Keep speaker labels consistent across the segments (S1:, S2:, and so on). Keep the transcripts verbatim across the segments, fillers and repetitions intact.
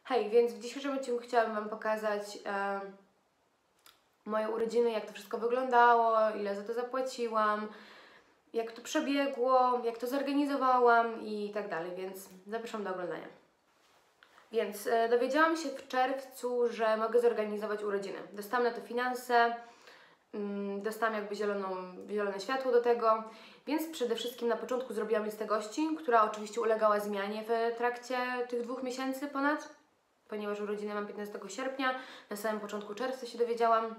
S1: Hej, więc w dzisiejszym odcinku chciałabym Wam pokazać e, moje urodziny, jak to wszystko wyglądało, ile za to zapłaciłam, jak to przebiegło, jak to zorganizowałam i tak dalej, więc zapraszam do oglądania. Więc e, dowiedziałam się w czerwcu, że mogę zorganizować urodziny. Dostałam na to finanse, mm, dostałam jakby zieloną, zielone światło do tego, więc przede wszystkim na początku zrobiłam listę gości, która oczywiście ulegała zmianie w trakcie tych dwóch miesięcy ponad, ponieważ urodziny mam piętnastego sierpnia, na samym początku czerwca się dowiedziałam.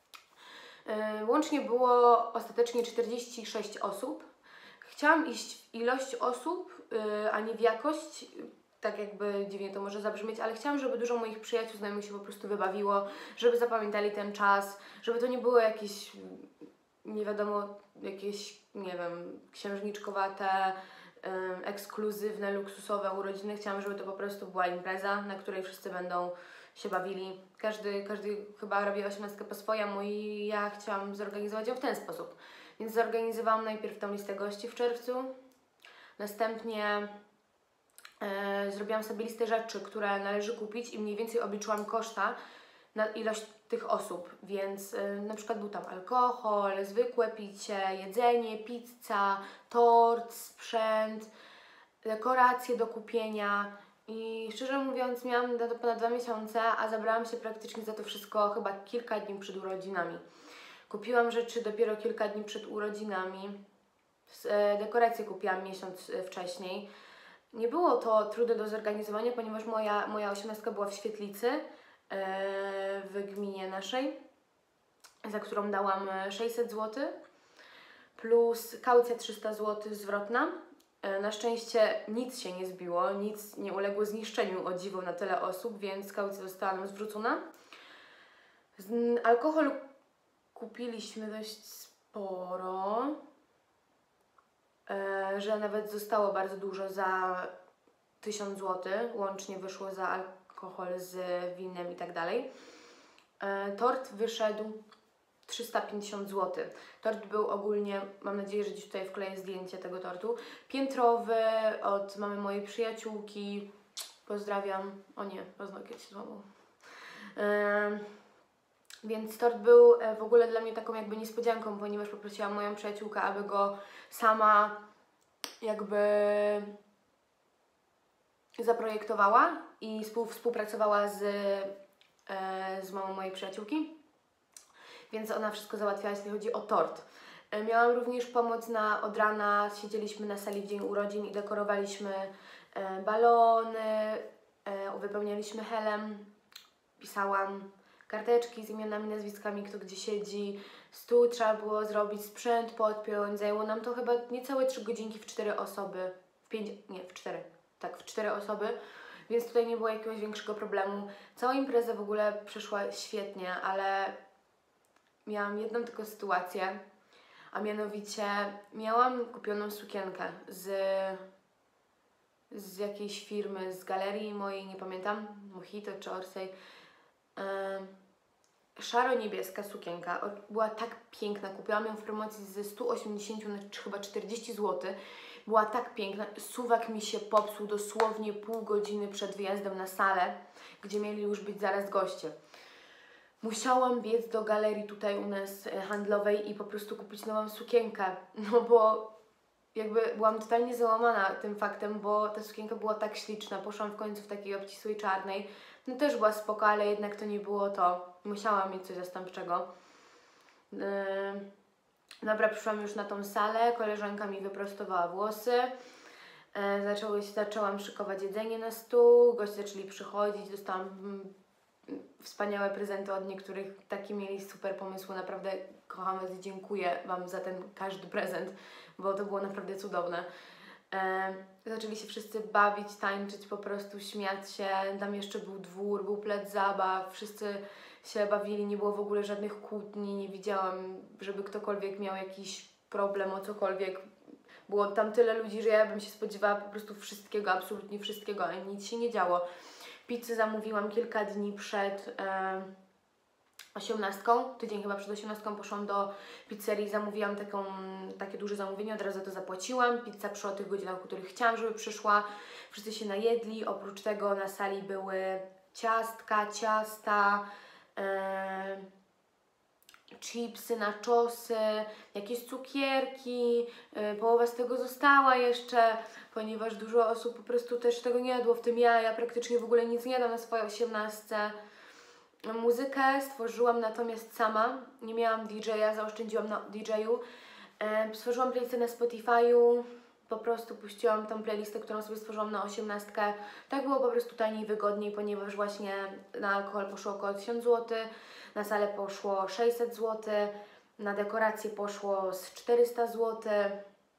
S1: Yy, łącznie było ostatecznie czterdzieści sześć osób. Chciałam iść w ilość osób, yy, a nie w jakość, tak jakby dziwnie to może zabrzmieć, ale chciałam, żeby dużo moich przyjaciół, znajomych się po prostu wybawiło, żeby zapamiętali ten czas, żeby to nie było jakieś, nie wiadomo, jakieś, nie wiem, księżniczkowate, ekskluzywne, luksusowe urodziny. Chciałam, żeby to po prostu była impreza, na której wszyscy będą się bawili. Każdy, każdy chyba robi osiemnastkę po swojemu i ja chciałam zorganizować ją w ten sposób. Więc zorganizowałam najpierw tą listę gości w czerwcu. Następnie e, zrobiłam sobie listę rzeczy, które należy kupić i mniej więcej obliczyłam koszta na ilość tych osób, więc y, na przykład był tam alkohol, zwykłe picie, jedzenie, pizza, tort, sprzęt, dekoracje do kupienia i szczerze mówiąc miałam na to ponad dwa miesiące, a zabrałam się praktycznie za to wszystko chyba kilka dni przed urodzinami. Kupiłam rzeczy dopiero kilka dni przed urodzinami, y, dekoracje kupiłam miesiąc y, wcześniej. Nie było to trudne do zorganizowania, ponieważ moja, moja osiemnastka była w świetlicy, w gminie naszej, za którą dałam sześćset złotych plus kaucja trzysta złotych zwrotna. Na szczęście nic się nie zbiło, nic nie uległo zniszczeniu, o dziwo, na tyle osób, więc kaucja została nam zwrócona. Z alkoholu kupiliśmy dość sporo, że nawet zostało bardzo dużo za tysiąc złotych, łącznie wyszło za alkohol. alkohol z winem i tak dalej. E, tort wyszedł trzysta pięćdziesiąt złotych. Tort był ogólnie, mam nadzieję, że dziś tutaj wkleję zdjęcie tego tortu, piętrowy od mamy mojej przyjaciółki. Pozdrawiam. O nie, paznokieć się złamał. E, więc tort był w ogóle dla mnie taką jakby niespodzianką, ponieważ poprosiłam moją przyjaciółkę, aby go sama jakby zaprojektowała i współpracowała z, e, z mamą mojej przyjaciółki, więc ona wszystko załatwiała, jeśli chodzi o tort. E, miałam również pomoc na od rana, siedzieliśmy na sali w dzień urodzin i dekorowaliśmy e, balony, e, wypełnialiśmy helem, pisałam karteczki z imionami, nazwiskami, kto gdzie siedzi, stół trzeba było zrobić, sprzęt podpiąć, zajęło nam to chyba niecałe trzy godzinki w cztery osoby, w pięć, nie, w cztery. Tak, w cztery osoby, więc tutaj nie było jakiegoś większego problemu. Cała impreza w ogóle przeszła świetnie, ale miałam jedną tylko sytuację, a mianowicie miałam kupioną sukienkę z, z jakiejś firmy, z galerii mojej, nie pamiętam, Mojito czy Orsay. Yy, szaro-niebieska sukienka, była tak piękna, kupiłam ją w promocji ze stu osiemdziesięciu na chyba czterdzieści złotych. Była tak piękna, suwak mi się popsuł dosłownie pół godziny przed wyjazdem na salę, gdzie mieli już być zaraz goście. Musiałam biec do galerii tutaj u nas handlowej i po prostu kupić nową sukienkę, no bo jakby byłam totalnie załamana tym faktem, bo ta sukienka była tak śliczna, poszłam w końcu w takiej obcisłej czarnej, no też była spoko, ale jednak to nie było to, musiałam mieć coś zastępczego. Yy... Dobra, przyszłam już na tą salę, koleżanka mi wyprostowała włosy, e, zaczęły, zaczęłam szykować jedzenie na stół, goście zaczęli przychodzić, dostałam mm, wspaniałe prezenty od niektórych, takie mieli super pomysły, naprawdę kocham Was i dziękuję Wam za ten każdy prezent, bo to było naprawdę cudowne. E, zaczęli się wszyscy bawić, tańczyć, po prostu śmiać się, tam jeszcze był dwór, był plac zabaw, wszyscy się bawili, nie było w ogóle żadnych kłótni, nie widziałam, żeby ktokolwiek miał jakiś problem o cokolwiek. Było tam tyle ludzi, że ja bym się spodziewała po prostu wszystkiego, absolutnie wszystkiego, a nic się nie działo. Pizzę zamówiłam kilka dni przed e, osiemnastką, tydzień chyba przed osiemnastką poszłam do pizzerii, zamówiłam taką, takie duże zamówienie, od razu to zapłaciłam. Pizza przyszła o tych godzinach, o których chciałam, żeby przyszła. Wszyscy się najedli, oprócz tego na sali były ciastka, ciasta, e, chipsy, nachosy, jakieś cukierki, e, połowa z tego została jeszcze, ponieważ dużo osób po prostu też tego nie jadło, w tym ja, ja praktycznie w ogóle nic nie jadam na swojej osiemnastce. Muzykę stworzyłam natomiast sama, nie miałam D J a, zaoszczędziłam na D J u. E, stworzyłam playlistę na Spotify'u, po prostu puściłam tą playlistę, którą sobie stworzyłam na osiemnastkę. Tak było po prostu taniej, wygodniej, ponieważ właśnie na alkohol poszło około tysiąc złotych, na salę poszło sześćset złotych, na dekoracje poszło z czterysta złotych,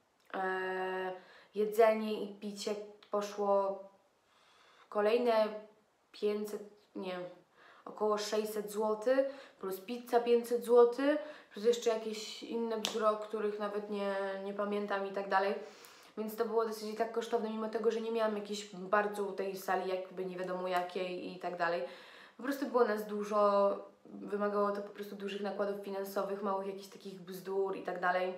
S1: e, jedzenie i picie poszło kolejne pięćset, nie około sześćset złotych, plus pizza pięćset złotych, plus jeszcze jakieś inne bzdura, o których nawet nie, nie pamiętam i tak dalej. Więc to było dosyć tak kosztowne, mimo tego, że nie miałam jakiejś bardzo tej sali, jakby nie wiadomo jakiej i tak dalej. Po prostu było nas dużo, wymagało to po prostu dużych nakładów finansowych, małych jakichś takich bzdur i tak dalej.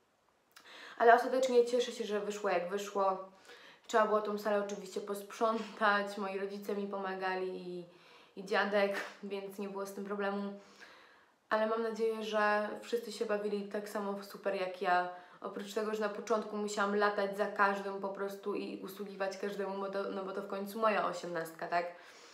S1: Ale ostatecznie cieszę się, że wyszło jak wyszło. Trzeba było tą salę oczywiście posprzątać, moi rodzice mi pomagali i, i dziadek, więc nie było z tym problemu. Ale mam nadzieję, że wszyscy się bawili tak samo super jak ja. Oprócz tego, że na początku musiałam latać za każdym po prostu i usługiwać każdemu, bo to, no bo to w końcu moja osiemnastka, tak?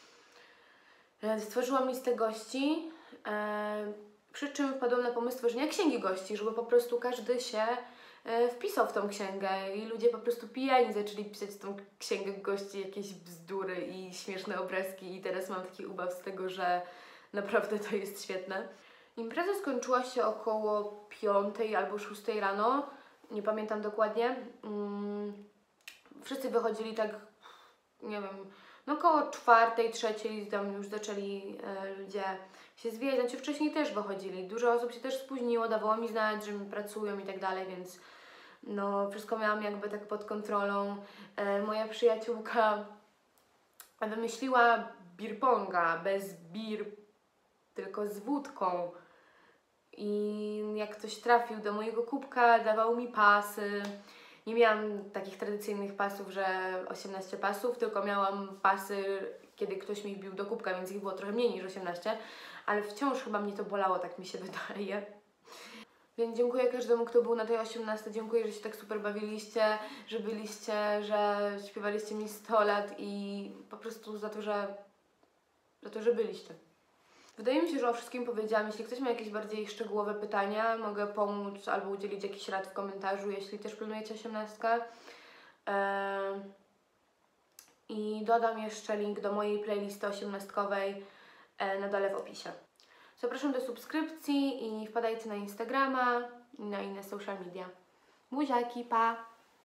S1: Stworzyłam listę gości, e, przy czym wpadłam na pomysł stworzenia księgi gości, żeby po prostu każdy się e, wpisał w tą księgę i ludzie po prostu pijani zaczęli pisać w tą księgę gości jakieś bzdury i śmieszne obrazki i teraz mam taki ubaw z tego, że naprawdę to jest świetne. Impreza skończyła się około piątej albo szóstej rano, nie pamiętam dokładnie. Mm, wszyscy wychodzili tak, nie wiem, no około czwartej, trzeciej, tam już zaczęli e, ludzie się zwijać, znaczy wcześniej też wychodzili. Dużo osób się też spóźniło, dawało mi znać, że pracują i tak dalej, więc no wszystko miałam jakby tak pod kontrolą. E, moja przyjaciółka wymyśliła beer ponga, bez beer, tylko z wódką. I jak ktoś trafił do mojego kubka, dawał mi pasy. Nie miałam takich tradycyjnych pasów, że osiemnaście pasów, tylko miałam pasy, kiedy ktoś mi wbił do kubka, więc ich było trochę mniej niż osiemnaście, ale wciąż chyba mnie to bolało, tak mi się wydaje. Więc dziękuję każdemu, kto był na tej osiemnastce, dziękuję, że się tak super bawiliście, że byliście, że śpiewaliście mi sto lat i po prostu za to, że, za to, że byliście. Wydaje mi się, że o wszystkim powiedziałam. Jeśli ktoś ma jakieś bardziej szczegółowe pytania, mogę pomóc albo udzielić jakichś rad w komentarzu, jeśli też planujecie osiemnastkę. Eee, I dodam jeszcze link do mojej playlisty osiemnastkowej e, na dole w opisie. Zapraszam do subskrypcji i wpadajcie na Instagrama i na inne social media. Buziaki, pa!